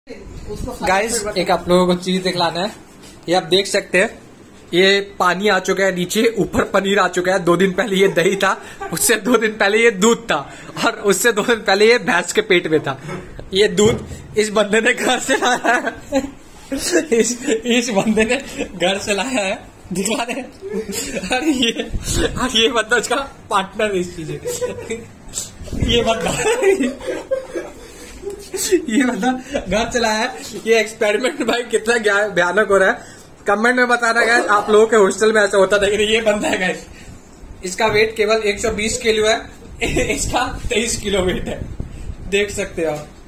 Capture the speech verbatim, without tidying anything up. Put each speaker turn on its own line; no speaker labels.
Guys एक आप लोगों को चीज दिखलाना है। ये आप देख सकते हैं, ये पानी आ चुका है नीचे, ऊपर पनीर आ चुका है। दो दिन पहले ये दही था, उससे दो दिन पहले ये दूध था, और उससे दो दिन पहले ये भैंस के पेट में था। ये दूध इस बंदे ने घर से लाया है। इस इस बंदे ने घर से लाया है, दिखा रहे हैं। और ये और ये बंदा उसका पार्टनर इस चीज। ये बंदा ये बंदा घर चलाया है। ये एक्सपेरिमेंट भाई कितना भयानक हो रहा है, कमेंट में बताना गाइस। आप लोगों के हॉस्टल में ऐसा होता था कि ये बंदा है गाइस, इसका वेट केवल एक सौ बीस किलो है, इसका तेईस किलो वेट है, देख सकते हो आप।